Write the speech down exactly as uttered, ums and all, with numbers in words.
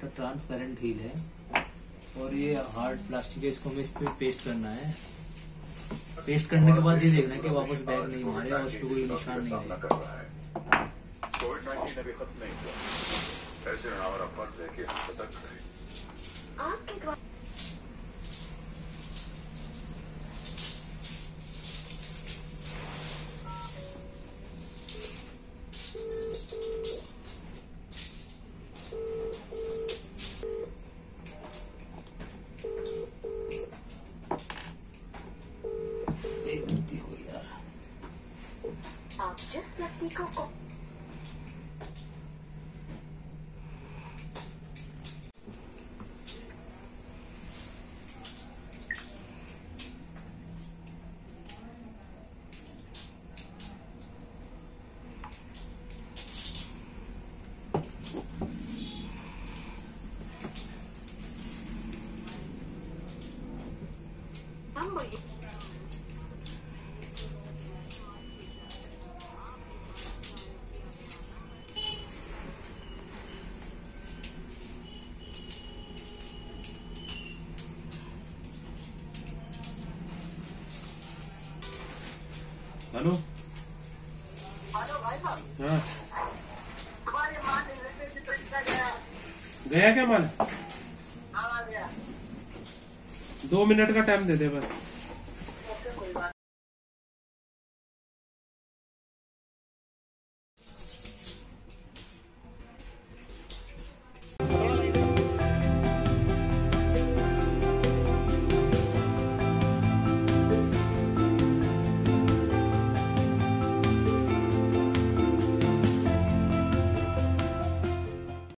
Transparent heal है और ये हार्ड प्लास्टिक है, इसको हमें इस पे पेस्ट करना है। पेस्ट करने के बाद ये देखना है कि वापस बैग नहीं मारे और उस पर कोई निशान नहीं आए। कोविड नाइन्टीन अभी खत्म नहीं हुआ, ऐसे हमारा फर्ज है कि हम सतर्क रहें। आपके द्वारा गलती हो गई यार। आप जिस व्यक्ति को हेलो हेलो भाई साहब, हाँ तुम्हारे माल गया गया क्या माल? हाँ गया। दो मिनट का टाइम दे दे बस।